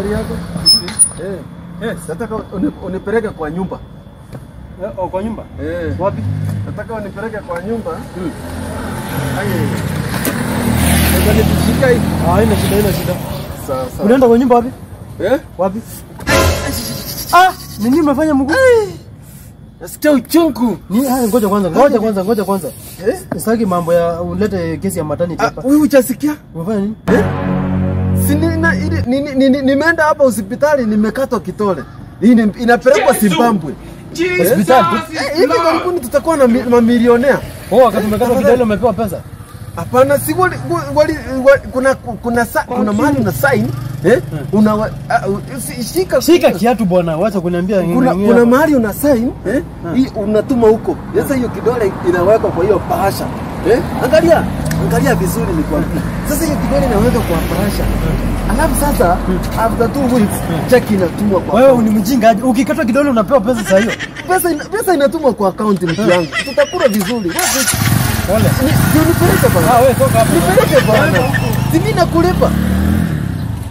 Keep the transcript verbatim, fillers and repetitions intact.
Habari yako? Eh. Yes. Nataka unipeleke kwa nyumba. Eh, oh, kwa nyumba? Eh. Wapi? Nataka unipeleke kwa nyumba. Hmm. Aye. Nataka nikushika hivi. Ah, haina shida, haina shida. Sawa sawa. Unaenda kwa nyumba wapi? Eh? Wapi? Ah, nini umefanya mguu? Nasikia uchungu. Ni haya, ngoja kwanza, ngoja kwanza, ngoja kwanza. Eh? Sitaki mambo ya ulete kesi ya maternity hapa. Wewe hujasikia? Umefanya nini? Eh? Si nina ili ni, ni, ni, nimeenda hapa hospitali nimekatwa kitole. Hii inapelekwa Zimbabwe. Hospitali? Eh, hivi karibuni tutakuwa na mamilionea. Oh, wakati umekatwa kitole umepewa pesa? Hapana, si wali, wali, wali kuna kuna sa, kuna mahali una sign eh una uh, shika shika kiatu bwana, wacha kuniambia kuna kuna mahali una sign eh hii unatuma huko. Sasa hiyo kidole inawekwa kwa hiyo bahasha. Eh? Angalia, angalia vizuri ni kwa. Sasa hiyo kidole inawekwa kwa bahasha. Alafu sasa after two weeks check inatumwa kwa. Wewe ni mjinga aje? Ukikatwa kidole unapewa pesa saa hiyo. Pesa ina, pesa inatumwa kwa account mtu yangu. Tutakula vizuri. Wewe Pole. Ni nipeleke bwana. Ah, wewe toka hapo. Nipeleke bwana. Si mimi nakulipa.